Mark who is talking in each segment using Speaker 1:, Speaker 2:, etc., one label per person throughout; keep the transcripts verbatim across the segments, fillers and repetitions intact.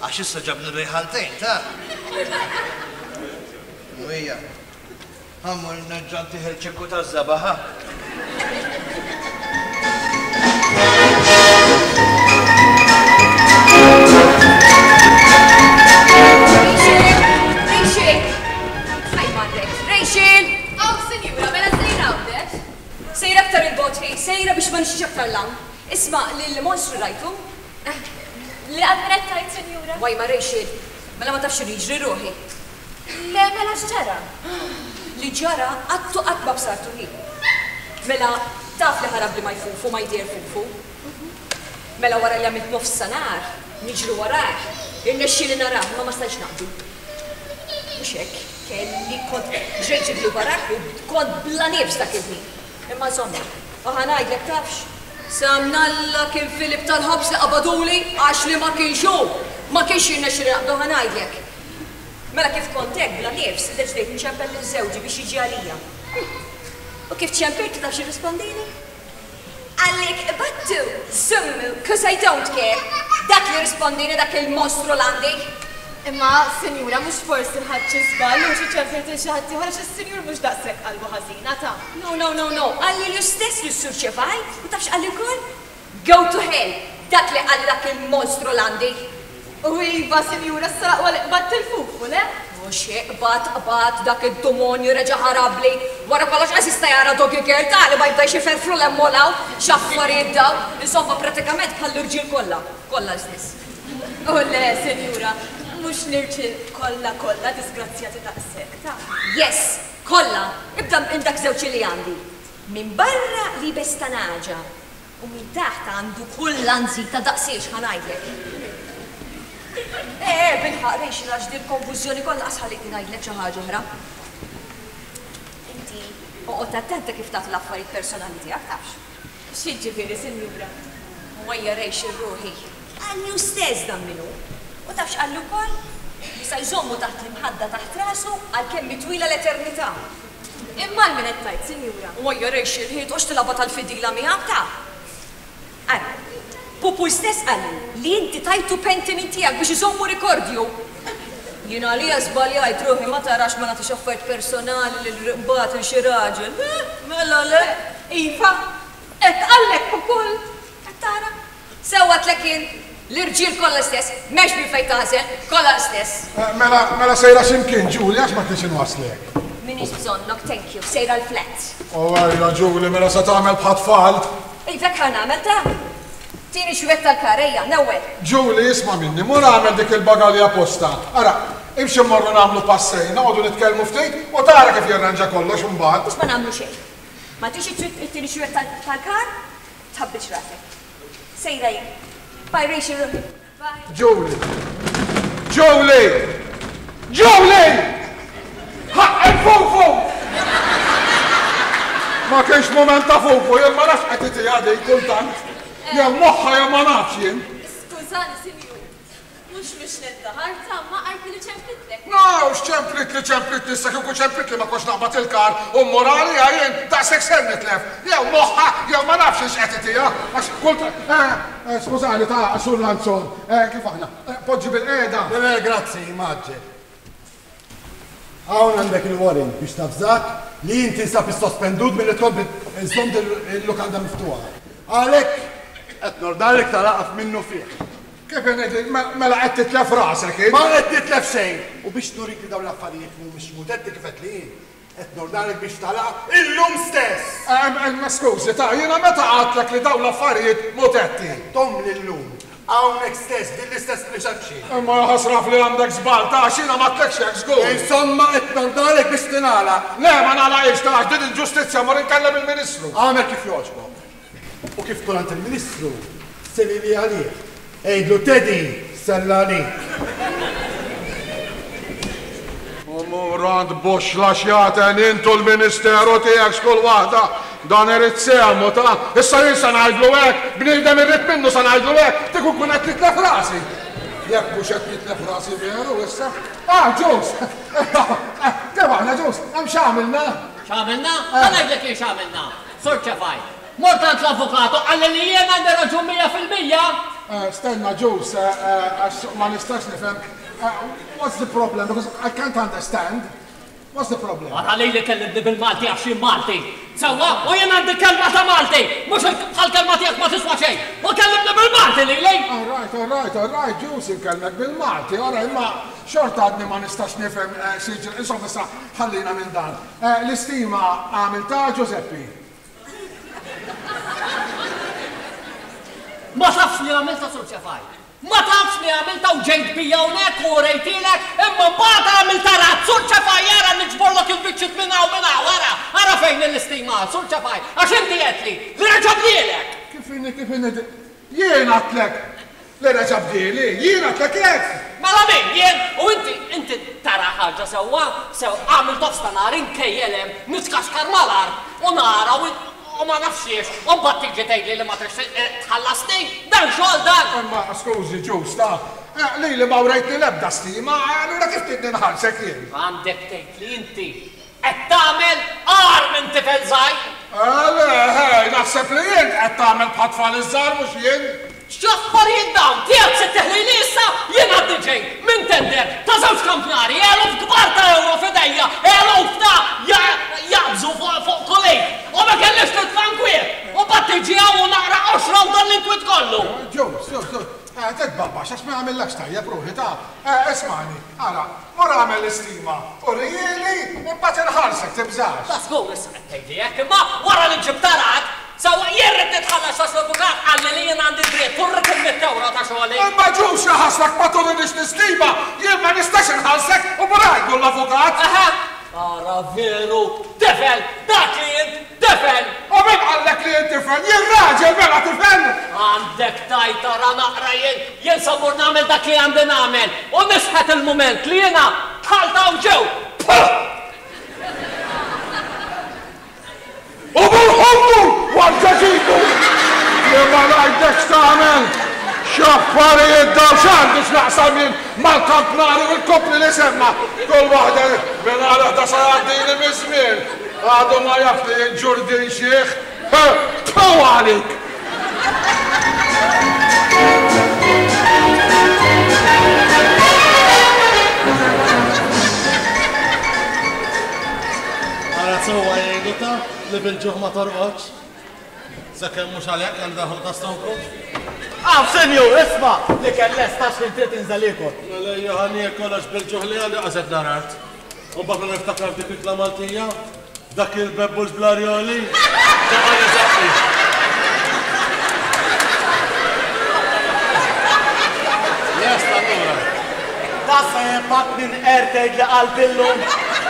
Speaker 1: Għax issa ġabni rejħaltejn, ta' Mwija, għammur nerġanti ħelċekku ta' zabaħa.
Speaker 2: Rachel! Hi, Marek. Rachel! Oh, senjura, mela sejra għawdet? Sejra aktar il-botħi, sejra biex ma nixċi aktar lam. Isma, l-monstru rajtu?
Speaker 3: Li għadret tajt, senjura?
Speaker 2: Waj, ma Rachel, mela ma tafx riġri ruħi.
Speaker 3: Le, mela xġara?
Speaker 2: Li ġara għattu għatba b'sartu hi. Mela taf li ħarab li ma jfufu, ma jdir fufu. Mela wara li għamilt nofs sanar, niġru waraħ, irnexxi li naraħ, ma ma stax naqdu. Mux hekk, kelli kont ġejt ġibli waraħ u kont bla nifs dak il-ħin. Imma zomma, għanajdlek tafx. Samnalla kien Filip tal-ħobs li qabaduli għax li ma kienx hu, ma kienx jirnexxi li naqdu ħanajdlek. Mela kif kontek bla nifs, deġdejt nċempel l-żewġi biex jiġi għalija. U kif ċempeltu taf xi rispondini? Għallik, battu, zummu, cause I don't care. Dak li rispondini dak il-mostru l-għandi.
Speaker 3: Imma, senjura, mux forsi ħadċi zbal, u xie ċempelti xaħti, għara xie senjur mux daqsek għalbu ħazina ta'
Speaker 2: No, no, no, no, għalli l-istess li s-sur ċefaj, u tafx għalli kol? Go to hell, dak li għalli dak il-mostru l-għandi.
Speaker 3: U iva, senjura, s-saraq għalek bat il-fufu, le?
Speaker 2: U xie, bat, bat, dak il-domonju reġa ħarabli, wara kollox għasista jara dogi gerta li ma jibdaj xiferfru l-emmolaw, xaffariet daw, insomma pratikament bħall-irġil kolla, kolla l-istess.
Speaker 3: U le, senjura, mux nirċil kolla kolla disgrazzjati daqsek, ta'
Speaker 2: Yes, kolla, ibda minn dak zewċi li għandi. Min barra li bestanaġa, u min taħta għandu kull anżita daqsiex ħanajdlek. Eh, bil-ħaq, rejx, għax dir konfuzjoni kolla asħalik najdlek ċaħġa ħra. Inti, uqot attenta kif taħt l-affarijiet personali tijak, tafx.
Speaker 3: Xieġifiri, senjura.
Speaker 2: Mwajja rejx il-ruħi. Għalli stess dan minu. U tafx għallu kol? Jisa jżommu taħt l-imħadda taħt rasu għal-kemm mitwila l-eternità.
Speaker 3: Imma l-minet tajt, senjura.
Speaker 2: Mwajja rejx il-ħid, ux tilaba tal-fidila miħab ta' Għara, Pupu stess għalli li inti tajtu penti minn tijak biex jżommu rikordju. Jina li jazbaljajt ruħi ma tarax ma nati xaffajt personali l-rimbat il-xiraġel. Mela le?
Speaker 3: Iva, et għallek pukull.
Speaker 2: Tara, sewat l-ekin l-irġil kolla stess, meċ mi fejtażel, kolla stess.
Speaker 4: Mela, mela sejra ximkien, Ġuli, għax ma t-nixin waslek.
Speaker 2: Minix bżonnok, thank you, sejra l-flat.
Speaker 4: U għajja, Ġuli, mela sa tagħmel bħat fall.
Speaker 2: Ejfek ħan għamel ta' tini xwet tal-karejja, nawel.
Speaker 4: Ġuli, isma minni, mur għamel dik il-bagali apposta. Ara, imxie morru namlu passejna, għodu nitkelmu ftejt, u tara kif jirranġa kollox imbagħad.
Speaker 2: Mux ma namlu xej. Ma tixi tini xwet tal-kar, tħabbix rasek. Sejra jek. Bye, Rachel. Bye.
Speaker 4: Ġuli. Ġuli! Ġuli! Ħaqqek fuq fuq! Ma kienx moment ta' fuq fuq, jemma nafx għatiti għadej kultant. Jem moħħa jem ma nafx jen.
Speaker 3: Skużani, senjur. Mux mux neddaħarta, ma għajti li ċemplitlek.
Speaker 4: No, xċemplit li ċemplit li s-sakiku ċemplit li ma kox naqbat il-kar u morali għajen ta' sekser nitlef. Jew moħħa, jew ma nafx x'qatiti, ja? Għax kultant. Skużani ta' sur Lanzon, kif aħna? Poġġi bil-qeda.
Speaker 5: Le, grazzi, maġġe. Hawn għandek il-warrant biex tafżak li inti nsab is-sospendut milli tkompli nżomm il-lokanda miftuħa. Għalhekk qed nordalek talaqaf minnu fih.
Speaker 4: Kif ngħidli, mela qed titlef rasek,
Speaker 5: Ma qed titlef xejn. U biex nurik li dawn l-affarijiet mhumiex mutetti kif qed li jien. Qed nordalek biex talaq illum stess.
Speaker 4: Ma skużi ta' jiena meta għadlek li dawn l-affarijiet mutetti.
Speaker 5: Tom lillum. Hawnhekk stess, din l-istess li xakxi.
Speaker 4: Ma ħasraf li għandek żball ta' xina ma tlekx hekk żgur.
Speaker 5: Insomma qed nordalek biex tingħala.
Speaker 4: Le ma nagħlaqx ta' din il-ġustizzja mor inkellem il-Ministru.
Speaker 5: Għamel kif jogħġbok. U kif turant il-Ministru, seli li għalih. Ejdlu Teddy, sella li.
Speaker 4: Murad box laxjaten intu l-Ministeru tiegħek xkull waħda dan irid semmu ta' issa jien sa ngħidlu hekk, bniedem irrid minnu sa ngħidlu hekk, tikun kun qed titlef rasi. Jekk mhux qed titlef rasi veru issa. Ah, Ġus! Kemm aħna Ġus, hemm x'għamilna?
Speaker 6: X'għamilna? Ma ngħidlek kien x'għamilna. Sur ċefaj. Mort għand l-avukato għalli li jien għandi raġun mija fil-mija
Speaker 4: stenna ġus, għax ma nistax nifhem. What's the problem? Because I can't understand. What's the problem?
Speaker 6: Għara li li kellimni bil-Malti għax jien Malti. Sewa, u jien għandi kelma ta' Malti. Mux bħal-kelma tiegħek ma tiswa xejn. U kellimni bil-Malti li li.
Speaker 4: All right, all right, all right, ġus inkelmek bil-Malti. Ora, imma xorta għadni ma nistax nifhem xieġi. Insomma, issa ħallina minn dan. L-istima għamilta Giuseppi.
Speaker 6: Ma tafx li għamilta sur ċefaj. Ma tafx li għamilta u ġejt bija unek u rejtilek, imma mbagħad għamilta rat sur ċefaj jara niġborlok il-biċċit minna u minna, wara, għara fejn l-istima sur ċefaj, għax inti għetli, li reġabdilek.
Speaker 4: Kifini, kifini, jien għatlek, li reġabdili, jien għatlek jek.
Speaker 6: Mela min, jien, u inti, inti tara ħagġa sewa, sew għamil tofsta nar, inkejjelem, niskaxkar malar, u nara, u ma nafxiex, u batti ġetejli li ma trix tħallasni, dan xol dan.
Speaker 4: Ma skużi ġusta, li li ma urajtni lebda stima, allura kif tidni nħalsek jien?
Speaker 6: Għandek tejt li inti, qed tagħmel għar minn tifel żgħir.
Speaker 4: Għale, hej, naħseb li jien qed tagħmel bħat-tfal iż-żgħar mhux jien.
Speaker 6: X'affarijiet dawn, tiegħek se teħli li issa jien għaddi ġej minn tender ta' żewġ kampjonari, eluf kbar ta' euro f'idejja, eluf ta' jabżu fuq kolej, u ma kellix titfankwiet, u battiġi u naqra oxra u dan l-intwit kollu.
Speaker 4: Ġus, ġus, ġus, tedbabba, xax ma għamillakx tajjeb ruħi ta' ismani, għara, mora għamil l-istima, u rijeli, imbagħad inħarsek tibżax.
Speaker 6: Ta' skur issa qed tgħidli hekk, imma wara li ġibtarat, sawa jirrit nitħallas ta' l-avukat għalli li jien għandi dritt, turrit il-mit-tewra ta' xogħli.
Speaker 4: Imma ġus jaħaslak ma turridix l-istima, jien ma nistax inħallsek u burajdu l-avukat.
Speaker 6: Aha, ara veru, tifel, dak li jien, tifel.
Speaker 4: U min għallek li jien tifel, jien raġel mela tifel.
Speaker 6: Għandek tajtara naqra jien, jien sabur namel dak li għandi namel, u nisħet il-moment li jiena tħalta u ġew.
Speaker 4: U burħoltu, għal-ġaġitu! Jemma lajdek stamen, xaffarijiet daw xandu xnaqsam jien mal-kampnari u l-kopli li semma. Kol wahda minn għala da sajadini mizmin. Għadu ma jafli jien ġurdin xieħ. Tfaw għalik!
Speaker 7: Għara t-sowa jgħidita li bil-ġuħ ma torqoċ. Sakemm mux għalek għal daħlu ta' stonkoċ.
Speaker 8: Għaf, senju, isma, li kelles tax intiet inżalikot.
Speaker 7: Mela joħani kollox bil-ġuħ li għalli għazet narart. U bakna niftakar dik il-klamaltija, dak il-bebbulġ blarjoli. Ġaħani zaħi. Jesta n-nura.
Speaker 8: Tassa jempat minn erteg li għal-billum.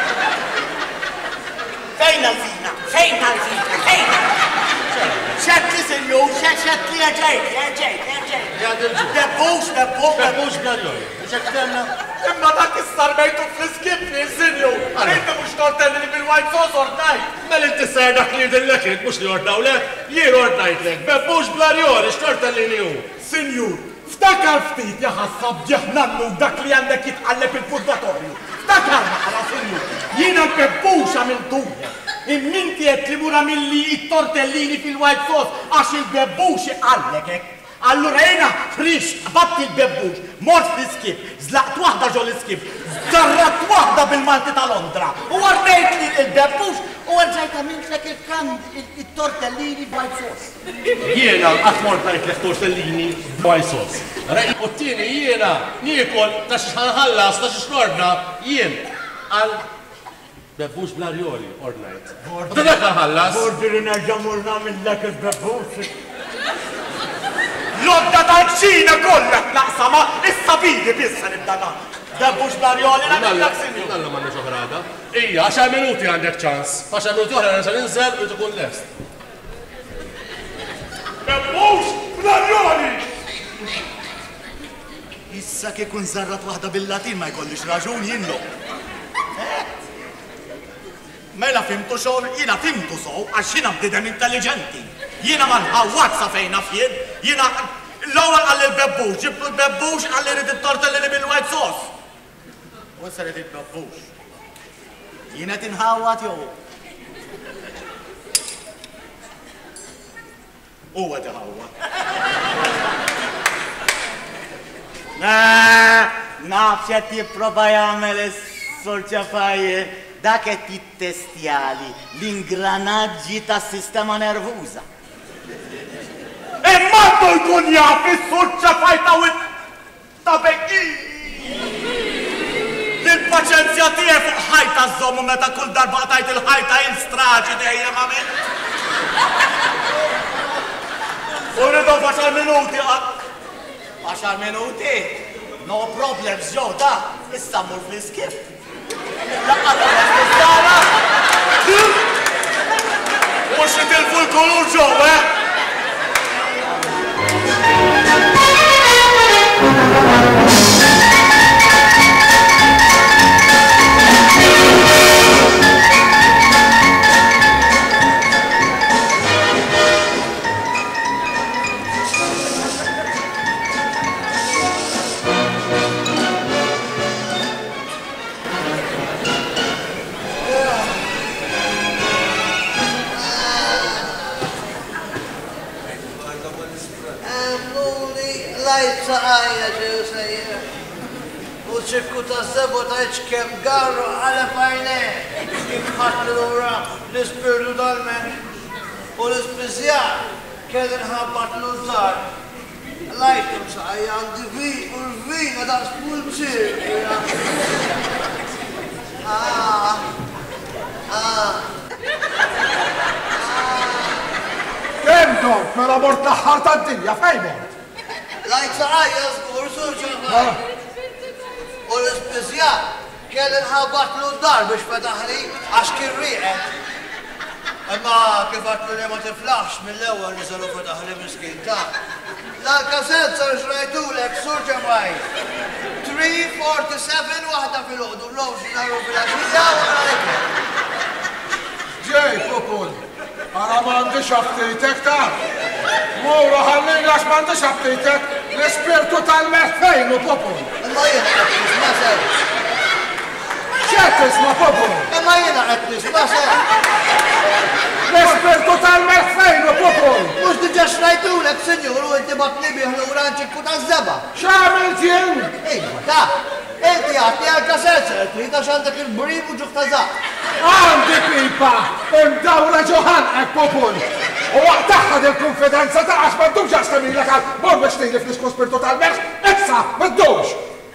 Speaker 8: Fejn għal-fina, fejn għal-fina, fejn xed li senju, xed li għagġajt, għagġajt, għagġajt. Bebbux, bebbux,
Speaker 7: Bebbulġ blarjoli. Xek temna?
Speaker 8: imma dak istarbejtu fl-skip li senju. Inti mux tortelli li bil-white sauce ordnajt.
Speaker 7: Mel inti ser dak li dillek int mux li ordnaw lek, jien ordnajt lek. Bebbux blarjoli, xtortelli li hu.
Speaker 8: Senjur, ftakar ftit jaħassab ġeħnannu dak li għandek jitqalleb il-purgatorju. Ftakar maħra senjur, jiena bebbux għamiltuja. Imminti għed li mura mill-li it-tortellini fil-white sauce għax il-bebbux għallek ek. Allura jena frix, batti il-bebbux, mort fl-skip, zlaqt wahda ġol l-skip, zarrat wahda bil-manti ta' Londra, u għarrejt li il-bebbux, u għarġajt għamiltlek il-kan il-tortellini white sauce.
Speaker 7: Jiena għatmort najt lek tortellini white sauce. Rej, u t-tini jiena nikol ta' xħanħallas, ta' xħordna, jien għal bebbux blarjoli ordnajt. U ta' dak għanħallas.
Speaker 8: Bordi nerġa' murna mill-lek il-bebbux. Lodda tal-ċina kollha naqsa ma issa bidi bissa nibda dan. Bebbux blarjoli nagħmellek sinju.
Speaker 7: Nalla manna xoħrada. Ija, għaxa minuti għandek ċans. Għaxa minuti oħra nerġa' ninżel u tkun lest.
Speaker 8: Bebbux blarjoli! Issa kikun zarrat waħda bil-Latin ma jkollix raġun jinnu. Mela fimtu xogħol, jiena fimtu sow għax jiena bdidem intelligenti. Jiena ma nħawwazza fejn fien, jiena l-ewwel għall il-bebbux, ġibtu l-bebbux għall irid it-tortellini bil-white sauce. U issa irid il-bebbux. Jiena tinħawwat jew. Huwa tinħawwat.
Speaker 9: Naf xed jipprova jagħmel is-sur Ċafajjer dak qed jittestjali l-ingranaġġi tas-sistema nervuża.
Speaker 8: Imma għandu jkun jaf is-sur Ċafajta u ta' bekki. L-paċenzja tiegħi fuq ħajta żommu meta kull darba tajt il-ħajta jinstraġi dejjem għamil. U rridu għaxar minuti qatt.
Speaker 9: Għaxar minuti? No problems, ġo, da, issa mur fl-iskip. Laqqa ta' l-istizzana!
Speaker 8: Mux jitilfu l-kulur ġo, eh?
Speaker 1: Saqajja ġew sejjer. U ċirku ta' sebo ta' iċkem garru għala fajne. Kif ħadd l-ura l-ispirtu tal-men. U l-ispizjar kelli nħabbat l-użar. Lajtum saqajja għandi vin u l-vina da' spulċir. Ah, ah.
Speaker 5: Kem dont, mela mort l-aħħar ta' d-dinja, fejn mort?
Speaker 1: Lajt saqajja zgur surġa u l-ispizjar kelli nħabbat l-użar biex fetaħli għax kien riqet. Imma kif għatlu li ma tiflaħx mill-ewwel niżelu fetaħli miskin ta' l-kaset sar xrajtulek surġa maj. three forty-seven waħda fil-ħodu l-lowx naru fil-għaxija u għalajk.
Speaker 4: Ġej, popol, għara mandi xaftitek ta' Mura ħallin għax mandi xaftitek l-espirtu tal-merfejn u popol.
Speaker 1: Imma jena għetnis ma ser.
Speaker 4: ċettis ma popol.
Speaker 1: Imma jena għetnis ma ser.
Speaker 4: L-espirtu tal-merfejn u popol.
Speaker 1: Mux diġa xrajtulek, senjur, u inti batni biħlu ranċiku ta' zeba.
Speaker 4: ċamilt jien?
Speaker 1: Ejma, ta' inti għatni għal-kasetzer, trita xandek il-brim u ġuħ ta' zaq.
Speaker 4: Għandi pipa, imdawra ġoħan għek popol. U għattaħħad il-konfidenza ta' għax maddux għastamilek għal bor biex tejli fl-isku spirtu tal-merx, issa, maddux.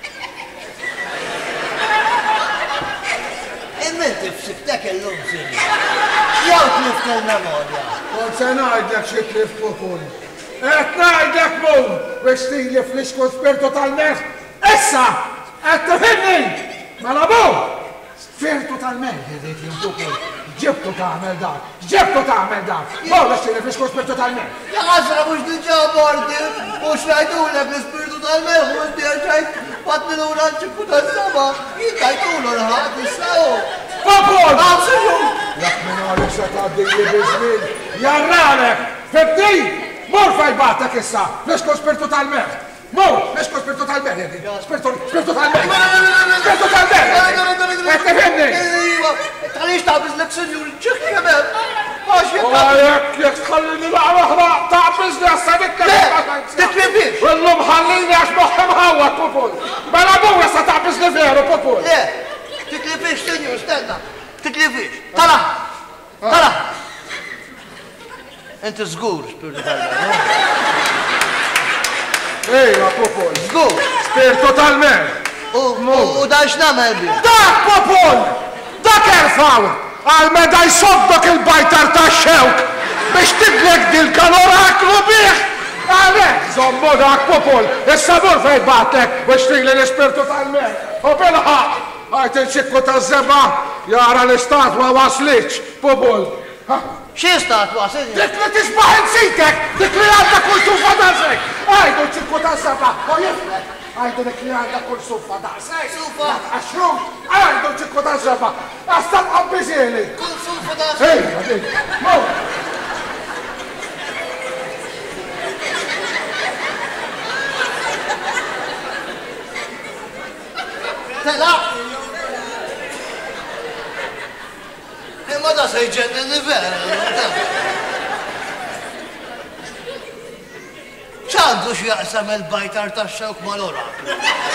Speaker 1: Imminti f'siktek il-lum sinni. Jaw tlift il-memorja.
Speaker 4: Kont se najdlek xie tlift popol. Et najdlek mum biex tejli fl-isku spirtu tal-merx, issa, et tħinni, mela bum. Spirtu tal-merx, jidit jim popol. ġibtu taħmel dak, ġibtu taħmel dak. Bolla xtiri fl-isku spirtu tal-merx.
Speaker 1: Ja għasra mux diġa bordi, u xrajtulek l-spirtu tal-merx, u inti għaxajt batni l-uranċiku tal-saba, jittajtulu l-ħat, jissaw.
Speaker 4: Popol!
Speaker 1: Għasiju!
Speaker 4: Jak minn għalek se taddi jibizmin, jarralek, fibdi, mor fajbatek issa, fl-isku spirtu tal-merx. Mor, fl-isku spirtu tal-merx, spirtu tal-merx, spirtu tal-merx. Għette fimni!
Speaker 1: Għalix taħbiz l-ek senjur, ċiħ kemem. Għax jibba.
Speaker 4: Għalek, jek tħallini laqra taħbiz li għassa dikka.
Speaker 1: Tiklifix.
Speaker 4: Illum ħallini għax moħħem ħawak, popol. Bela bu għassa taħbiz li veru, popol.
Speaker 1: Le, tiklifix senjur, stenna. Tiklifix. Tala. Tala. Inti zgur, spirtu tal-mer.
Speaker 4: Ejja, popol.
Speaker 1: Zgur.
Speaker 4: Spirtu tal-mer.
Speaker 1: U da x'namel bi?
Speaker 4: Dak, popol! Dak erfaw! Għal-meda jsoddok il-bajtar ta' xewk biex tidlek dil-kaloraklu bieħ! Għalek, zommu dak, popol! Issa mur fejn batlek biex tigli l-ispirtu tal-mer! U bilħaq! Għajt il-ċikku ta' zeba jara l-istatwa waslitx, popol!
Speaker 1: Xie statwa, senjur?
Speaker 4: Dik li tisbaħ insitek! Dik li għadda kull sufa dazek! Għajdu ċikku ta' zeba! U jiflek! Għajdu dik li għadda kull sufa dazek!
Speaker 1: Sufa?
Speaker 4: Għaxrum! Għajdu ċikku ta' zeba! Għastab għabbizili!
Speaker 1: Kull sufa dazek!
Speaker 4: Ej, għadik! Mo!
Speaker 1: Tela! Imma da se jġenni vera, ċa X'għandu x'jaqsam il-bajtar tax-xewk mal-oraklu.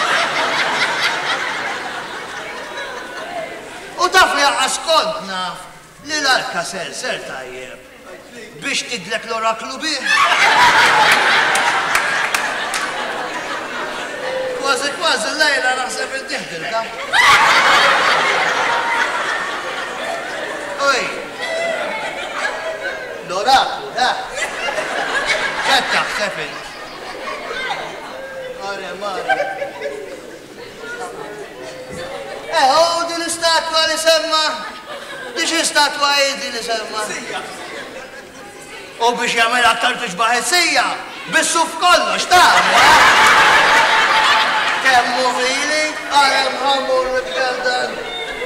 Speaker 1: U taf li għaqqas kont naf li l-arka ser ser tajjeb biex tidlek l-oraklu bih. Kważi kważi l-lejla naħseb il-tiħdilka. Uj, l-oraklu, da. ċed taħseb int. Mare, mare. Eh, u din l-istatwa li semma, biex istatwa jidi li semma. U biex jagħmel aktar tiġbaħet sija, bissu f'kollox, ta' kemmu fili, għalem ħamur l-bkeldan.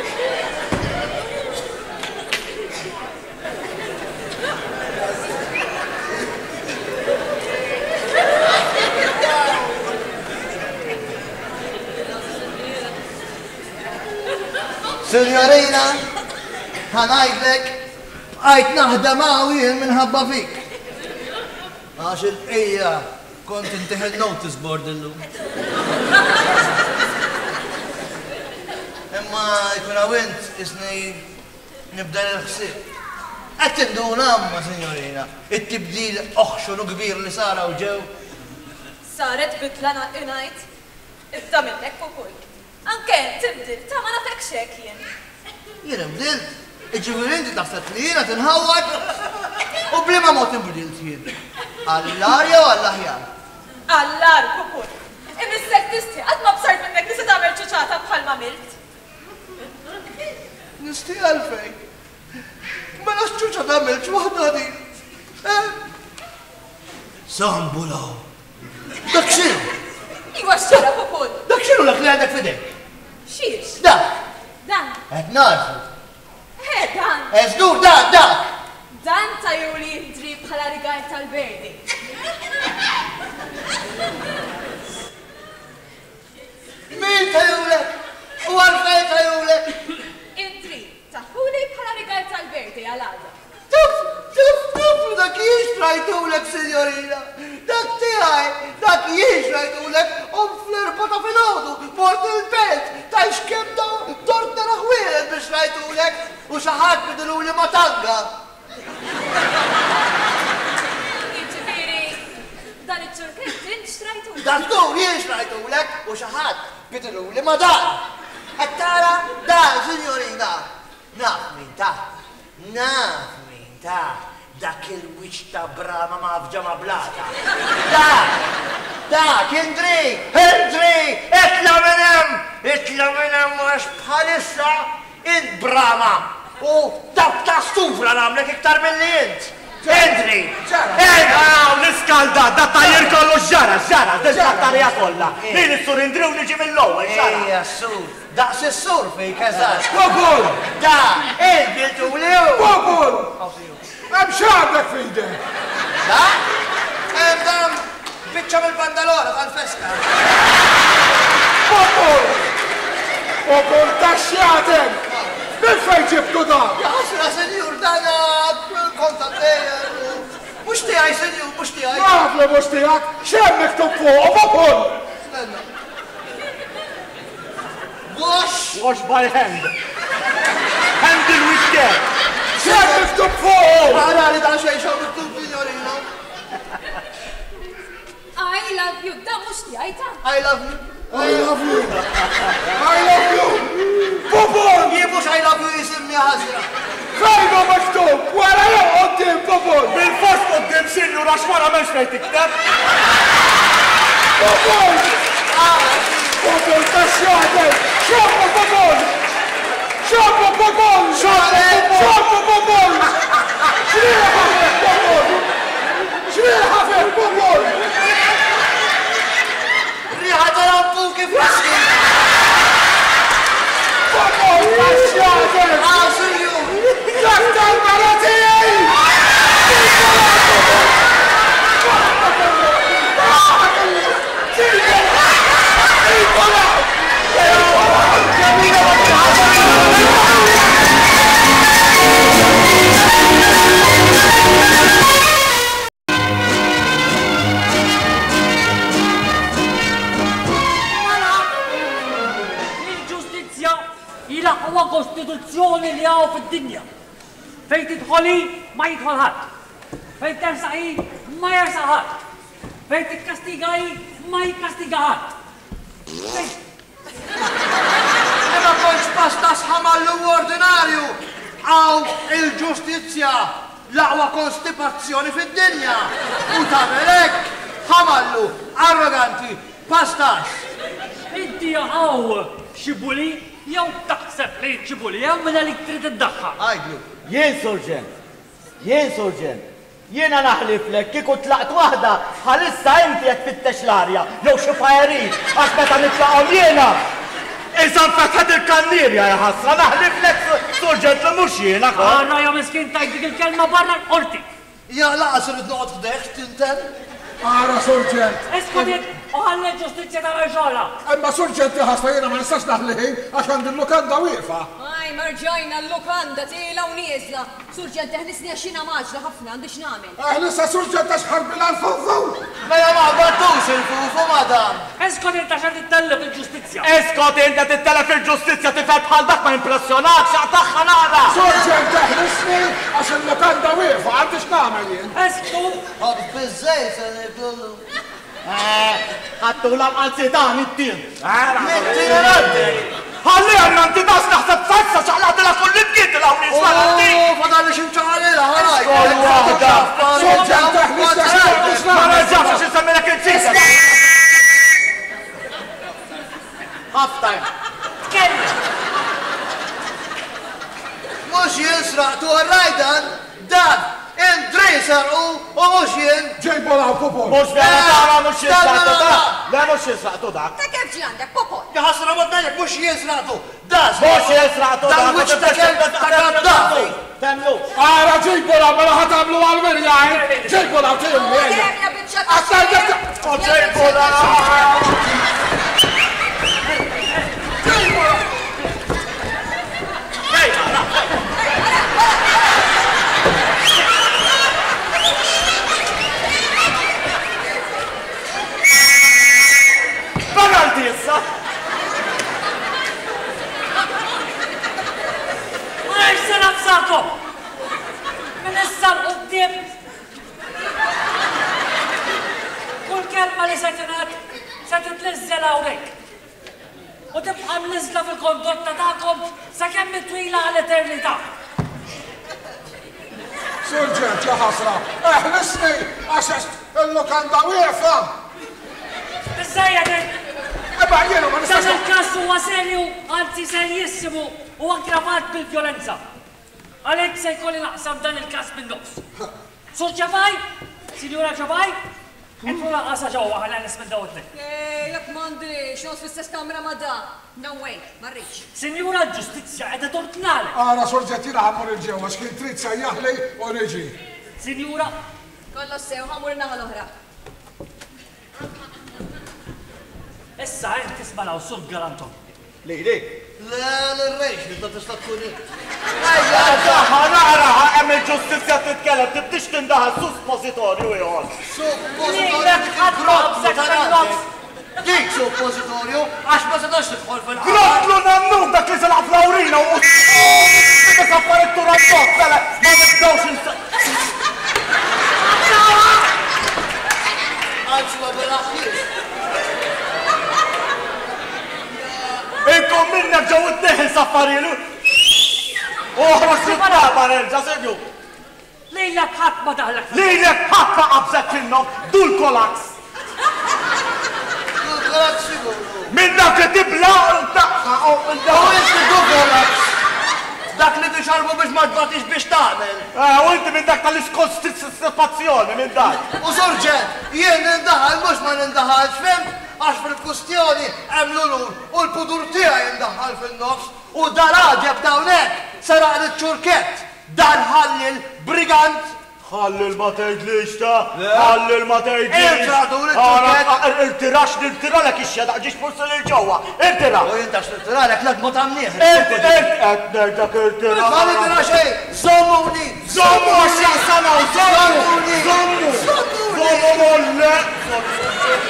Speaker 1: Signorina, ħanajdlek, bqajt naħdem għawil minħabba fik. Għax il-qija kont intiħed notice board illum. Imma jkun għawint isni nibda l-ħsib. Għed tinduna amma, signorina, it-tibdil oħxunu kbir li sara u ġew.
Speaker 3: Saret bitlana inajt, ibda minnek u kull. Anke, tibdil, ta' ma nafek xek jien.
Speaker 1: Jien imbdilt, iġifiri inti taħseb li jiena tinħawad u blima mot imbdilt jien. Allarja u allaħjar.
Speaker 3: Allar, kukul. Imissek tisti, għad ma bsart minnek li se tagħmel ċuċata bħalma milt.
Speaker 1: Nisti għalfej. Ma nasċuċa tagħmilx waħda din. Sambulaw. Dak xinu?
Speaker 3: Iwa xċara, kukul.
Speaker 1: Dak xinu dak li għandek fidek?
Speaker 3: Xiex?
Speaker 1: Dak.
Speaker 3: Dan.
Speaker 1: Qed narfu.
Speaker 3: He, dan.
Speaker 1: Eżgur, dak, dak.
Speaker 3: Dan ta' ju li jidri bħala rigal tal-berdi.
Speaker 1: Min ta' julek? U għalfej ta' julek?
Speaker 3: Intri, ta' huli bħala rigal tal-berdi għal-għada.
Speaker 1: Tuf, tuf, tuf, dak jiex rajtulek, signorina. Dak tiegħi, dak jiex rajtulek, um fl-erba ta' filgħodu, mort il-belt, ta' xkemm ta' tort naraħ wieħed biex rajtulek u xi ħadd bidiluli ma' tanga.
Speaker 3: Jiġifieri, dan iċ-ċurkett int xtrajtulek.
Speaker 1: Dan dur jiex rajtulek u xi ħadd bidiluli ma' dan. Qed tara dan, signorina. Naf min ta', naf min ta'. Dak il-wiċ ta' brama ma' fġama blata. Dak! Dak! Indri! Indri! Itla minnem! Itla minnem għax bħalissa id-brama! U dak ta' stufra namlek iktar mill-li int! Indri!
Speaker 8: Eħaw, l-iskalda, da tajir kollu ġara, ġara, d-ġattarija kolla. Din is-sur Indri u niġi mill-lowel, ġara.
Speaker 1: Ejja, sur! Daqs is-sur fej kazar!
Speaker 4: Popol!
Speaker 1: Da! Il-biltu liw!
Speaker 4: Popol! Hemm x'għandek f'idek?
Speaker 1: Da? Hemm dam biċċa mill-bandalora tal-feska.
Speaker 4: Popol! Popol taxxjatek! Min fejn ġibtu dan?
Speaker 1: Jaħasra, senjur, dana konta tejer. Mux tiegħi, senjur, mux tiegħi.
Speaker 4: Naf li mhux tiegħek, x'hemm miktub fuq, Popol!
Speaker 1: Stenna. Wash!
Speaker 8: Wash by hand. Handle with care.
Speaker 4: X'hemm miktub fuq?
Speaker 1: Għara li dan xejn xew miktub, signorina.
Speaker 3: I love you, da mux tijajta.
Speaker 1: I love you.
Speaker 4: I love you! I love you! Popol!
Speaker 1: Jibux I love you jisimni ħazra.
Speaker 4: Fejnu maktub! Wara jew qoddim, Popol!
Speaker 8: Bil-fos qoddim sinju rax wara menx fejn tikteb.
Speaker 4: Popol! Popol taxxjatek! Xabbu Popol! Xabbu Popol! Xabbu Popol! Xrieħ ħafek Popol! Xrieħ ħafek Popol!
Speaker 1: Riħa tal-ampu kif jaski.
Speaker 4: Popol taxxjatek!
Speaker 1: Għasilju!
Speaker 4: Dak tal-mara tiegħi!
Speaker 1: Thank you.
Speaker 6: l-aqwa kostituzzjoni li għaw fid-dinja. Fejn tidħoli ma jidħol ħadd. Fejn tersaqi ma jersaq ħadd. Fejn tikkastigai ma jikkastiga ħadd.
Speaker 1: Ma kontx pastas ħamallu ordinarju għaw il-ġustizzja l-aqwa konstipazzjoni fid-dinja. U tagħmel ħamallu arroganti pastas.
Speaker 6: Inti għaw xibuli jew taħseb li xibuli jew minna li trid iddaħħal.
Speaker 1: Għajdlu.
Speaker 9: Jien surġent, jien surġent, jiena naħliflek kieku tlaqt waħda ħalissa inti jekk fittex l-arja jew xi fajerin għax meta nitlaqgħu jiena. Iżda nfetħet il-kannirja ja ħasra naħliflek surġent li mhux jiena.
Speaker 6: Għarra jew miskin tajt dik il-kelma barra l-qorti.
Speaker 1: Ja laqas irid noqgħod f'deħ tinten.
Speaker 4: Għara surġent.
Speaker 6: Eskodit, uħalli ġustizja ta' raġola.
Speaker 4: Imma surġent ħasfa jena ma nistax naħliħin għax għand il-lukanda wieqfa.
Speaker 2: Aj, marġajna l-lukanda tila u niezla. Surġent teħnisni għaxina maġla ħafna għandix namel.
Speaker 4: Eħnissa surġent għax ħarbila l-fufu.
Speaker 1: Mela ma għaddux il-fufu, madam.
Speaker 6: Eskodit ta' xar tittellef il-ġustizja.
Speaker 9: Eskot inta tittellef il-ġustizja tifet bħal dak ma impressjonak xaqtaħħa nara.
Speaker 4: Surġent teħnisni għax il-lukanda wieqfa għandix namel jien.
Speaker 6: Esku.
Speaker 1: Għad bizzejt għal
Speaker 9: Għattu l-għalzitan it-tim.
Speaker 1: Mittin għaddi.
Speaker 9: Għalli għanna nti das naħseb fassa xaqlaqti la kull l-bkiet l-għawni s-għalli.
Speaker 1: Oh, fadalli ximċaħalila, ħaraj.
Speaker 9: Skol wahda.
Speaker 4: Surġent teħnisni
Speaker 9: Ma nerġax għax nsemmilek il-ċisa. Half time.
Speaker 6: Tkellem.
Speaker 1: Mux jinsraqtu għarrajdan, dan, indrisar u mux jien.
Speaker 4: ġejbu law popol.
Speaker 9: Mux vera tara mux jinsraqtu dak. Le mux jinsraqtu dak.
Speaker 2: Ta' kif ġi għandek, popol?
Speaker 1: Jħasra madnajek, mux jinsraqtu. Das.
Speaker 9: Mux jinsraqtu dak.
Speaker 1: Dan wiċ ta' kem ta' Gaddafi.
Speaker 9: Temlu.
Speaker 4: Għara ġejbu law mela ħatamlu għal-verja għaj. ġejbu law ġejbu għajja.
Speaker 2: Ja bieċa ta'
Speaker 9: Ġejbu law. Bagalti issa!
Speaker 6: Għax se nafsakom! Min issa l-qoddim! Kull kelma li se tingħad se titliżżel hawnhekk. U tibqa' mniżla fil-kondotta tagħkom sakemm twila għall-eternità.
Speaker 4: Surġent jaħasra. Eħnisni għax il-lukanda wieqfa.
Speaker 6: Iżajja dik!
Speaker 4: Eba jienu ma
Speaker 6: Dan
Speaker 4: nistax.
Speaker 6: il-każ huwa serju, anzi serjissimu u aggravat bil-vjolenza. Għalhekk se jkolli naqsam dan il-każ min-nofs. Sur Ġabaj, Sinjura Ġabaj, entru laqasa ġewwa ħalli nismen dawtnek.
Speaker 2: Jek mandi, xos fil-stess kamra ma da. No way, marriċ.
Speaker 6: Sinjura l-ġustizzja qiegħda tortnali.
Speaker 4: Għara surġent jina ħammur il-ġewa xkien trid sejjaħli u niġi.
Speaker 6: Sinjura,
Speaker 2: Kollo sew, ħamur naħa l-oħra.
Speaker 6: issa inti smalaw sur garanton.
Speaker 9: Lili.
Speaker 1: Le, l-rejx, li ta' tista' tkun.
Speaker 9: Ħa nara hemm il-ġustizzja titkellem tibdix tindaħal suppositorju ieħor.
Speaker 6: Lilek ħadbok nofs.
Speaker 1: Dik suppositorju, għax ma setax tidħol fil-ħar.
Speaker 9: Grotlu nannum dak li selaq flawrina u dik affarijiet turabot sele ma nibdewx insa.
Speaker 1: Għalx ma belaħħiex.
Speaker 9: Inkom minnek ġew it-teħil saffarilu. Oħroġ il-baba nerġa' segju.
Speaker 6: Lilek ħadd ma daħlek.
Speaker 9: Lilek ħadd ma qabżek minnhom dul kolaks.
Speaker 1: Kolak siguru.
Speaker 9: Minn dak li tibla taqqa u minn
Speaker 1: U
Speaker 9: dak.
Speaker 1: inti du kolak. Dak li tixarbu biex ma tbatix biex tagħmel.
Speaker 9: U inti minn dak tal-iskostipazzjoni minn dak.
Speaker 1: U surġent, jien nindaħal mhux ma nindaħalx fem, għax fil-kustjoni hemm l-ulur u l-pudur tiegħi jindaħħal fin-nofs u dal-għadjab dawnek saraq l-ċurkett dan ħallil brigant.
Speaker 9: Ħallil ma tgħidlix ta' ħallil ma tgħidlix.
Speaker 1: Irtradu l-ċurkett.
Speaker 9: Irtirax nirtiralek ix-xedaq ġiex forsi lil ġewwa. Irtira.
Speaker 1: U jintax l-tiralek l ma tamnieħ.
Speaker 9: Qed nerġak irtira.
Speaker 1: Ma li tira xejn, zommuni.
Speaker 9: Żommu għax jasanaw, żommu! Żommu! Żommu molle!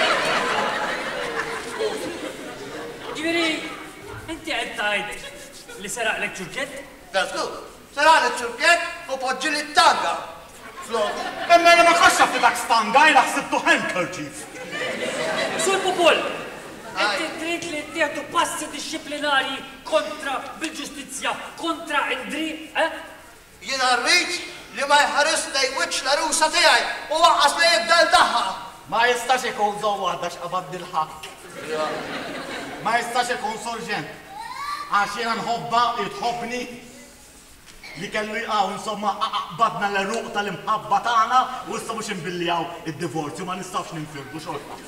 Speaker 6: Ġifieri, inti qed tgħid Li seraqlek ċurket?
Speaker 1: Għazgu, saraqlek ċurket u poġġili t-tanga. Flok.
Speaker 8: Emma ma kaxxa fi dak stanga jina ħsibtu handkerchief.
Speaker 6: Sur Popol, inti trid li tieħdu passi disciplinari kontra bil-ġustizzja, kontra Indri, eh?
Speaker 1: Jena rrit li ma jħaris lej wiċċ la rusa tiegħi u waqqas li jibda l-daħħa.
Speaker 9: Ma jistax ikun żow waħda x'qabad dil-ħaq. Ma jistax ikun sorġent. Għax jiena nħobba jitħobbni li kellu jqaw insomma badna l-eruq tal-imħabba tagħna u issa mhux inbiljaw id-divorzju ma nistgħux ninfirdu xorta.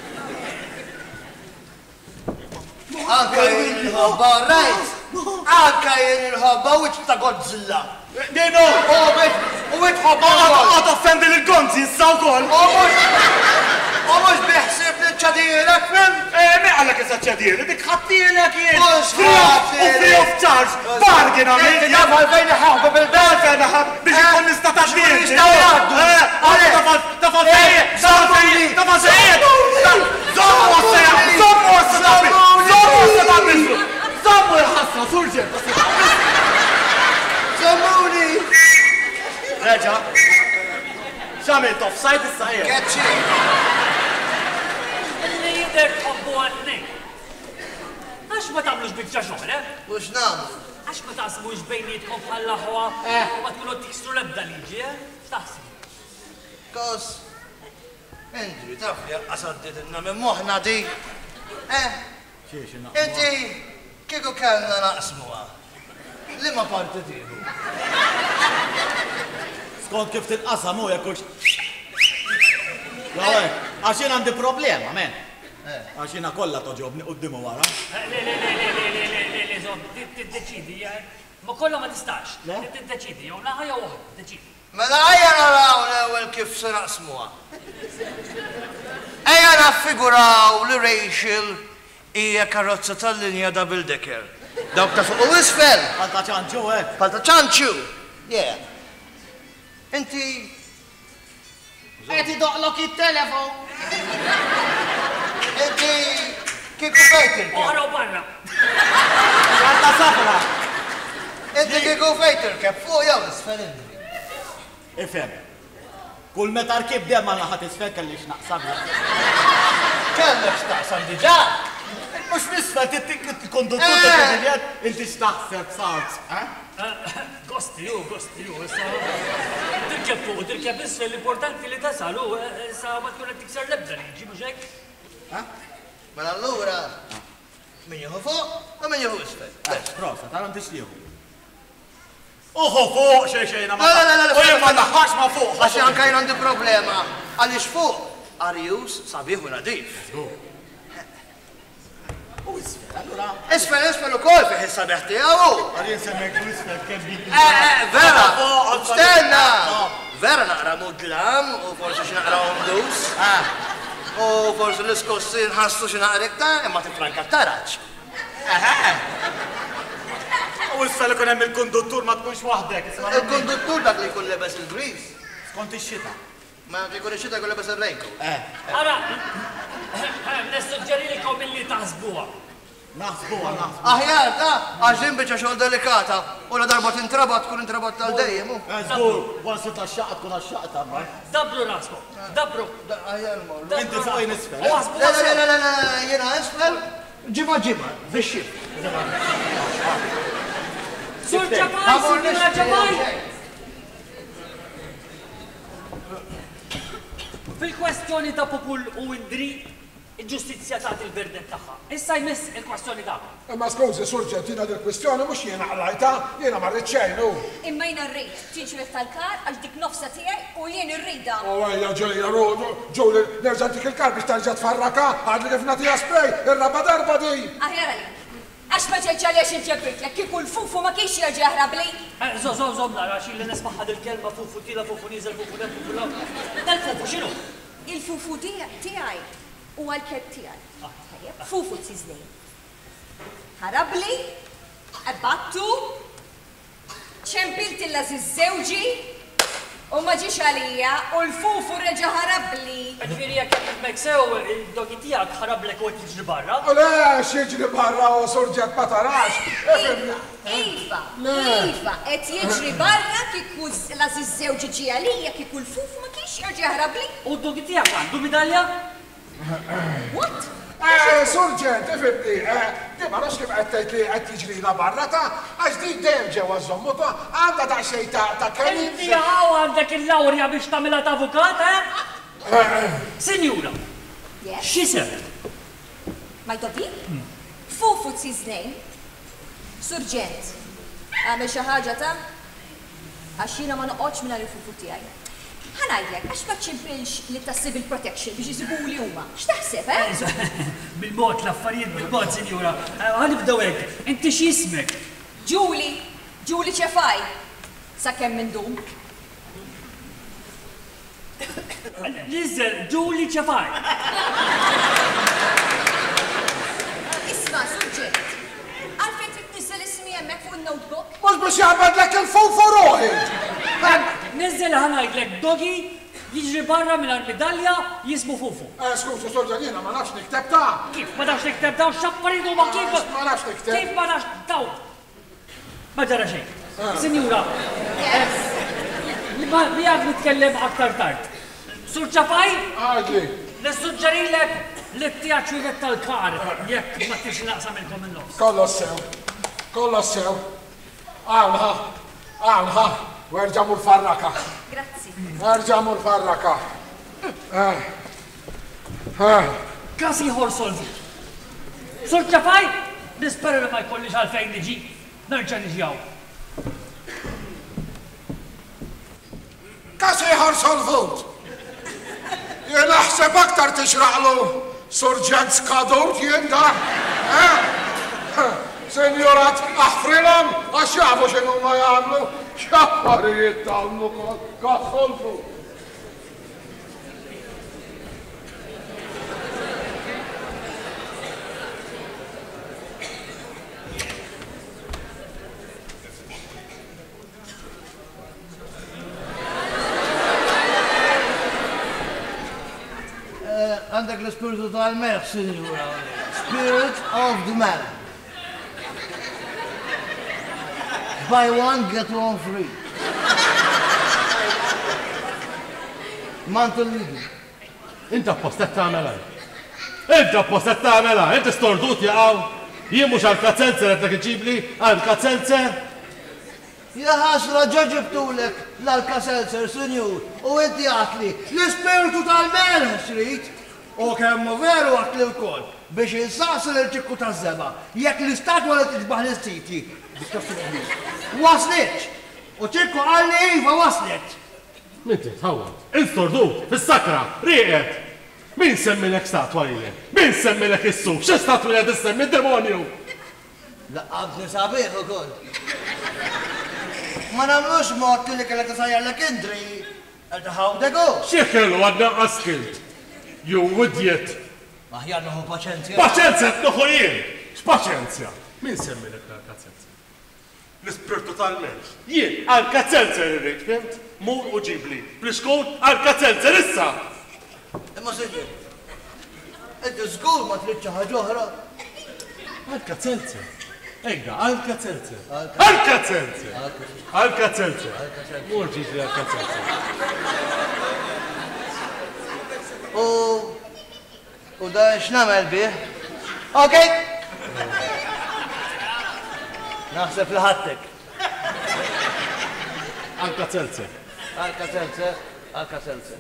Speaker 1: Anka jien il-ħobba, rajt! Anka jien il-ħobba wiċċ ta' Godzilla.
Speaker 8: Dino!
Speaker 1: U witħobba wkoll.
Speaker 8: Għad offendi l-gonzi issa wkoll.
Speaker 1: U mhux biħsib li ċadilek fim?
Speaker 8: Eh, mi għallek issa ċadili, dik ħattilek jien.
Speaker 1: Mhux
Speaker 8: U free of charge, bargain għamil.
Speaker 1: Tafal fejn iħabba bil-belt.
Speaker 8: Fejn ħab biex ikun nista' taħdil.
Speaker 1: Jistgħu jgħaddu.
Speaker 8: Tafal, tafal fejn, tafal fejn, tafal fejn. Zommu għas-sejja, zommu għas-sejja, zommu għas-sejja. Zommu l-ħassa, surġen.
Speaker 1: Zommuni!
Speaker 9: Reġa, x'għamilt offside issa jien.
Speaker 1: Ketċi!
Speaker 6: Li jider tħobbu għadni. Għax ma tagħmlux biċċa xogħol, eh?
Speaker 1: Mhux nagħmlu.
Speaker 6: Għax ma taħsbux bejnietkom bħal ħwa u ma tkunu tiksru l-ebda liġi, eh? X'taħseb?
Speaker 1: Kos, Indri, taf li għasaddit inna minn moħna di. Eh, inti kieku kellna naqsmuha. Li ma parti tiegħu.
Speaker 9: Skont kif tinqasam hu jekk hux. Lawek, għax jien għandi problema, men. Għax jiena kollha toġobni quddiem wara.
Speaker 6: Le, le, le, le, le, le, le, le, le, zom, tiddeċidi, ma kollha ma tistax. Tiddeċidi, jew naħa jew oħra, deċidi.
Speaker 1: Mela ejja naraw l-ewwel kif se naqsmuha. Ejja naffiguraw li Rachel hija karozza tal-linja double decker. Dawk ta' fuq u isfel.
Speaker 9: Palta ċanċu, eh?
Speaker 1: Palta ċanċu. Yeah. Inti.
Speaker 9: Qed idoqlok it-telefon.
Speaker 1: Inti kieku fejt
Speaker 6: Oħra u barra.
Speaker 9: Għadda safra.
Speaker 1: Inti kieku fejt irkeb fuq jew isfel Indri.
Speaker 9: Ifhem. Kull meta rkib dem ma naħat isfel kelli x'naqsam.
Speaker 1: Kellek x'taqsam diġà.
Speaker 9: Mux nisfel, il-konduttur ta' ġeġiljat, inti xtaħseb sart, eh?
Speaker 6: Gosti ju, gosti ju, issa. Dirkeb fuq, dirkeb isfel, l-importanti li tasalu, issa ma tkun qed tikser l-ebda liġi, mhux hekk?
Speaker 1: Mela allura min jieħu fuq u min jieħu isfel.
Speaker 9: Prosa, tara ntix lieħu. Uħu fuq xej xejna ma.
Speaker 1: La la la la.
Speaker 9: U jien ma naħħax ma fuq.
Speaker 1: Għax anke jien għandi problema. Għaliex fuq Arius sabiħ u nadif.
Speaker 9: U isfel, allura.
Speaker 1: Isfel, isfel ukoll fih is-sabiħ tiegħu.
Speaker 9: Għalien semmek u isfel kemm dik.
Speaker 1: Eh, vera. Stenna. Vera naqra mudlam u forsi xi naqra omdus. U forsi l-iskossi nħassu xi naqra iktar imma tifranka taraġġ.
Speaker 8: U issa li kun hemm il-konduttur ma tkunx waħdek.
Speaker 1: Il-konduttur dak li jkun lebes il-gris.
Speaker 8: Skont ix-xita.
Speaker 1: Ma jkun ix-xita jkun lebes il-raincoat.
Speaker 6: Ara, nessuġġerilkom illi taħsbuha.
Speaker 9: Naħsbuha, naħsbuha.
Speaker 1: Aħjar, ta' għaxin bieċa xogħol delikata. U la darba tintrabat tkun intrabat tal-dejjem.
Speaker 9: Żgur, wansi tax-xaqqa tkun għax-xaqqa ma.
Speaker 6: Dabru raskom, dabru.
Speaker 1: Aħjar mor.
Speaker 9: Inti fuq jien isfel.
Speaker 1: Le, le, le, le, le, jena isfel, ġimma ġimma, biex
Speaker 6: Sur ġabaj, sur ġabaj! Fil-kwestjoni ta' Popul u Indri, il-ġustizja ta' il-verdet tagħha. Issa jmiss il-kwestjoni ta'
Speaker 4: Ma skużi, surġent, jina dil-kwestjoni mux jena għallajta, jena marriċ xejn, u.
Speaker 2: Imma jina rrit, tiġi tal-kar għal dik nofsa tiegħi u jien irrida.
Speaker 4: U għajja ġejja, ġew li nerġantik il-kar biex tarġa tfarraka, għadli kif natija spray, ir-raba darba di.
Speaker 2: Aħjar għalik. Għax ma ġejċ għaliex il-ġebrit, jekk kieku l-fufu ma kienx jerġa' jaħrab li.
Speaker 6: Zom, zom, zom, nara xilli nismaħħad il-kelma fufu tila, fufu nizel, fufu del, fufu law. Dal-fufu, xinu?
Speaker 2: Il-fufu tiegħi u għal-keb tiegħi. Fufu t-siznej. Ħarabli, abbattu, ċempilt il-lażiż żewġi U ma ġiex għalija u l-fufu reġa ħarabli.
Speaker 6: Ġviri jek mek sew il-dogi tijak ħarablek u t-ġri barra.
Speaker 4: U le, xieġri barra u surġet ma tarax.
Speaker 2: Iva, Iva, et jieġri barra kiku l-aziz zewġi ġi għalija kiku l-fufu ma kienx jarġa ħarabli.
Speaker 6: U d-dogi tijak għandu medalja?
Speaker 2: What?
Speaker 4: Surġent, ifibni, di ma nafx kif għattajt li għat jiġri la barra ta' għax di dem ġewa zommuta, għanda da' xej ta' kellim.
Speaker 6: Inti għaw għandek il-lawrja biex tamela ta' avukat, eh? Senjura, xisem?
Speaker 2: Ma jdobi? Fufu t-siznej, surġent, għamil xaħġa ta' għaxina ma noqoċ minna l-fufu tijaj. ħanajdlek, għax ma ċimpilx li ta' civil protection biex jisibu li huma. X'taħseb, eh?
Speaker 6: Bil-mod, l-affarijiet bil-mod, sinjura. Għanibdaw hekk, inti x'ismek?
Speaker 2: Julie, Julie ċefaj. Sa' kemm minn dum?
Speaker 6: Lizzer, Julie ċefaj.
Speaker 2: Isma, surġent, għalfejn trid nizzel ismi hemmhekk fuq il-notebook?
Speaker 4: Mux biex jgħabadlek il-fufu roħi.
Speaker 6: Nizzel ħanajdlek dogi jiġri barra minn medalja jismu fufu.
Speaker 4: Skuċu, sorġanina, ma nafx nikteb ta'
Speaker 6: Kif ma nafx nikteb daw xapparidu ma kif?
Speaker 4: Ma nafx nikteb.
Speaker 6: Kif ma nafx daw? Ma ġara xejn. Sinjura, mi għad nitkellem aktar tard. Sur ċafaj?
Speaker 4: Għadli.
Speaker 6: Nissuġġerilek li t-tijaċu jgħet tal-kar jekk ma tix naqsam il-kom il-nofs.
Speaker 4: Kollos sew, kollos sew. Għanħa, għanħa, werġamu l-farraka.
Speaker 2: Grazzi.
Speaker 4: Werġamu l-farraka.
Speaker 6: Kasi ħor solvi. Sur ċafaj, nispera li ma jkollix għalfejn niġi, nerġa' niġjaw.
Speaker 4: Kasi ħor solvut. Jien naħseb aktar tixraqlu surġent skadut jien da. Senjorat, aħfrilhom għax jafu x'inhu ma jagħmlu, x'affarijiet tagħmlu kol, kassolfu.
Speaker 1: Għandek l-spiritu tal-merħ, sinjura. Spirit of the man. Buy one, get one free. Mantul lidi.
Speaker 7: Inta postet ta'mela. Inta postet ta'mela. Inta stordut jaqaw. Jien mux għal-kazenzer għedlek iġibli, għal-kazenzer.
Speaker 1: Jaħasra ġoġibtulek l-alka-seltzer, sinjur, u inti għatli l-spiritu tal-merħ, xrit. U kemmu veru għatli l-kol biex jinsaqsil il-ċikku taż-żeba, jekk l-istatwa li tiġbaħ l-istiti, waslet, u ċikku għalli iva waslet.
Speaker 7: Minti, tħawad, instardut, fil-sakra, riqet. Min semmilek statwa jile? Min semmilek issu? Xe statwa jile tissemmi demonju?
Speaker 1: Laqqabni sabiħ u kol. Ma namlux mort li kellek tisajjar l-kindri, għal-taħawdegu.
Speaker 7: Xie kellu għadna għaskilt? You idiot!
Speaker 1: Aħjar nuħu paċenzja.
Speaker 7: Paċenzja nuħu jien! X'paċenzja? Min semmilek għal-kazenza? L-ispirtu tal-mens. Jien, għal-kazenza irrid, fimt? Mur u ġibli. Bliskun għal-kazenza issa!
Speaker 1: Imma siġi, inti żgur ma trid xi ħaġa oħra.
Speaker 7: Għal-kazenza. Ejda, għal-kazenza. Għal-kazenza. Għal-kazenza. Mur ġibli għal-kazenza.
Speaker 1: U... u da x'namel bih? Okej? Naħseb li ħadtek.
Speaker 7: Għal-kazenza.
Speaker 1: Alka-seltzer, alka-seltzer.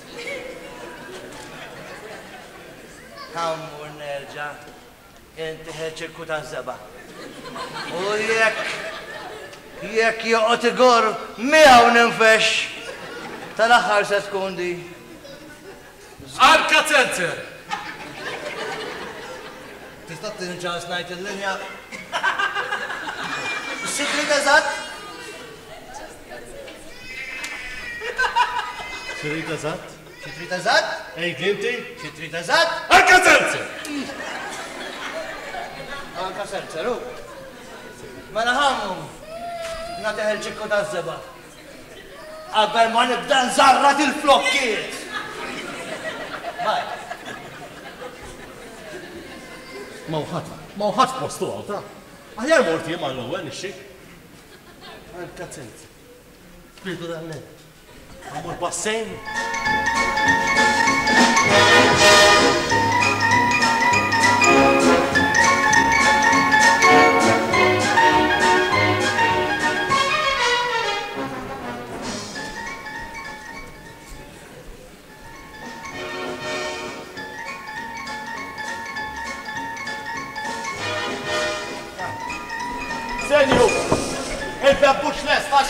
Speaker 1: Kammur nerġa' inti ħeċirku taż-żeba. U jekk jekk joqgħod igor miegħu ninfex tal-aħħar se tkun di.
Speaker 7: Għal-kazenza.
Speaker 1: Tista' tinċas ngħid il-linja. X'trid eżatt?
Speaker 7: X'trid eżatt?
Speaker 1: X'trid eżatt?
Speaker 7: Ejt inti?
Speaker 1: X'trid eżatt?
Speaker 7: Għal-kazenza.
Speaker 1: Alka-seltzer, u. Mela ħammu, nagħtih il-ċikku taż-żeba. Qabel ma nibda nżarrat il-flokkiet.
Speaker 7: Ma uħat, ma uħat postu għawta. Aħjar morti jema l-għu, nixi. Għal kazzent. Spiritu dan-nen. Għamur bassejn.
Speaker 9: Senju, il-bebbux les, fax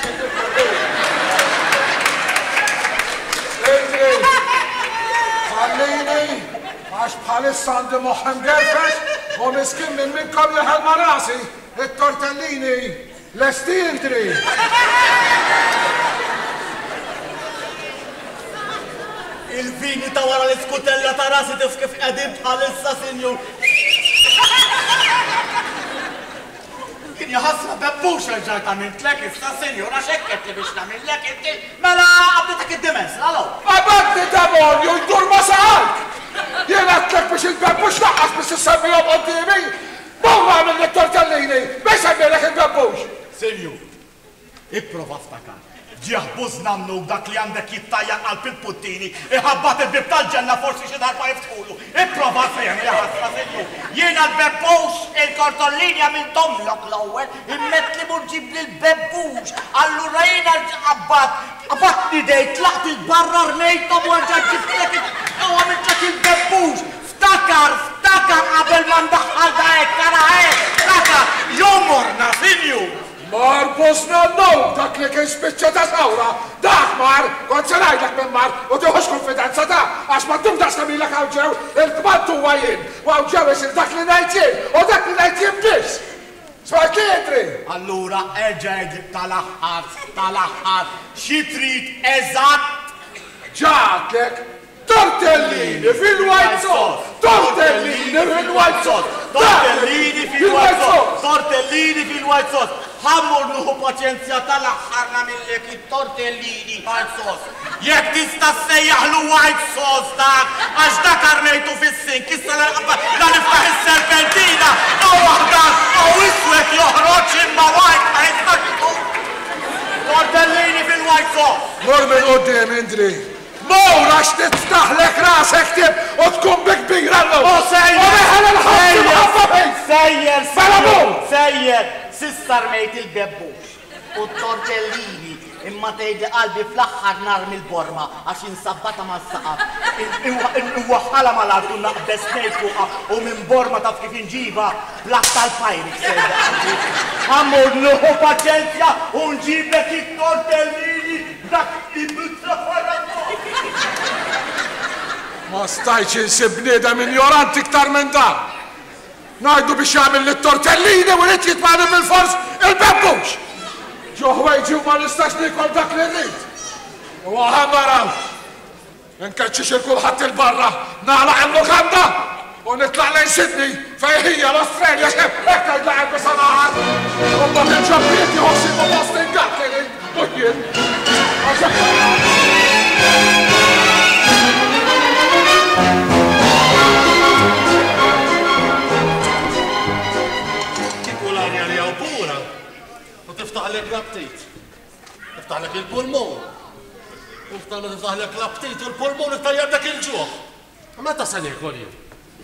Speaker 4: Ejri, ħallini, għax bħalissa għandi moħħem gerfex, u miskin minn minnkom liħal marasi, il-tortellini, l-esti intri.
Speaker 9: Il-vini ta' wara l-iskutella ta' rasi tif kif qegħdin bħalissa, senju. Kien jaħasra bebbux il-ġarta minn tlek, issa senjura xekket li biex namillek inti, mela għabditek id-dimens, għalaw.
Speaker 4: Għabadni ta' morju, jdur ma saqalk! Jena tlek biex il-bebbux laqqas biex s-semmijom għoddimi! Mawma għamil l-tortellini, biex għamilek il-bebbux!
Speaker 8: Senju, ipprova ftakar. Ġieħbuż namnu dak li għandek jittajja qalb il-puttini, iħabbat il-bib tal-ġenna forsi xi darba jiftħulu. Ipprova fejn jaħasra senju. Jiena l-bebbux il-kortollini għamil tomlok l-ewwel, immet li murġib li l-bebbux. Allura jiena l-ġabbat, għabatni dej, tlaqt il-barra rnejtom u għanġa ġibtlek u għamiltlek il-bebbux. Ftakar, ftakar qabel ma ndaħħal da hekk ara hekk, ftakar, jomorna senju.
Speaker 4: Mar bosna n-nom dak li kien spiċċa ta' sawra, dak mar, kont se ngħidlek minn mar, u tieħux konfidenza ta' għax ma tum tas kamilek għawġew il-kmantu għajin, u għawġew isir dak li ngħid jien, u dak li ngħid jien biss. Smart kietri!
Speaker 8: Allura erġa' jgħid tal-aħħar, tal-aħħar, xi trid eżatt.
Speaker 4: Ġatlek tortellini fil-white sauce! Tortellini fil-white sauce!
Speaker 8: Tortellini fil-white sauce! Tortellini fil-white sauce! Ħammur nuħu paċenzja tal-aħħarna millek il-tortellini white sauce. Jekk tista' sejjaħlu white sauce dak, għax dak armejtu fis-sink, issa la niftaħ is-serpentina, u waħda u iswed joħroġ imma white ma jistax tortellini fil-white sauce.
Speaker 4: Mor minn qudiem Indri. Mowra x'titftaħlek rasek tib u tkun bik bigra l-lum.
Speaker 8: U sejjer! Sejjer!
Speaker 4: Sejjer!
Speaker 9: Sejjer! Sissa rmejt il-bebbux u t-tortellini imma tgħidli qalbi fl-aħħar nar mill-borma għax insabbata ma' s-saqaf. Inwaħħala mal-art u naqbes ngħid fuqha u minn borma taf kif inġiba blak tal-Pyrex. Ammur nuħu paċenzja u nġiblek it-tortellini dak il-bitra farra.
Speaker 4: Ma stajċ insib bniedem ignoranti iktar minn dan. Najdu biex jagħmel l-tortellini u rrid jitmani bil-fors il-bebbux. Ġo ħwejġi u ma nistax nikol dak li rrid. U għahan naraw. Nkeċċix il-kulħadd il-barra, nagħlaq il-lukanda u nitlaq lejn Sydney fejn hija l-Australja x'hemm hekk tgħidlaq il-bisanaħat. U mbagħad il-ġabbiet jħossibu Boston Gatling u jien.
Speaker 7: Tiftaħlek l-aptit, tiftaħlek il-pulmon, tiftaħlek l-aptit u l-pulmon iftajjardek il-ġuħ. Meta se niekol jien?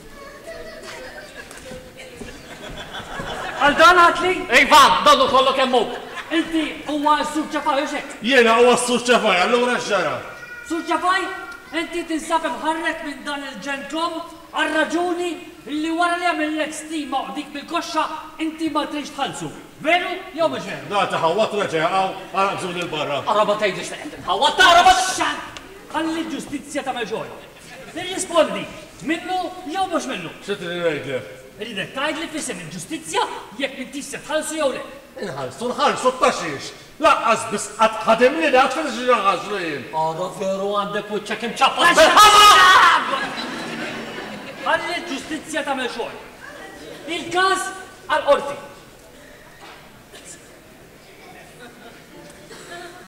Speaker 6: Għal dan għatli? Ivan, donnu kollu kemmuk. Inti huwa s-sur ċafaj uxek?
Speaker 7: Jiena huwa s-sur ċafaj, allura x'ġara?
Speaker 6: Sur ċafaj, inti tinsab imħarrek minn dan il-ġentlom għal-raġuni li wara li għamillek stima u dik bil-koxxa inti ma trix tħallsu. Veru, jew mhux veru?
Speaker 7: Da taħawat reġa' għaw għarabżu lil-barra.
Speaker 6: Araba tgħidlix li qed inħawat ta' araba xan! Ħalli l-ġustizzja tagħmel xogħol. Nirrispondi, minnu jew mhux minnu.
Speaker 7: X'qed ngħidlek?
Speaker 6: Ridek tgħidli fisem il-ġustizzja jekk inti se tħallsu jew le.
Speaker 7: Inħallsu nħallsu t-taxix. Laqqas biss qatt ħadem li dak fil ġraħaġlu jien.
Speaker 6: Ara veru għandek wiċċek imċappa. Ħalli l-ġustizzja tagħmel xogħol. Il-każ għal-qorti.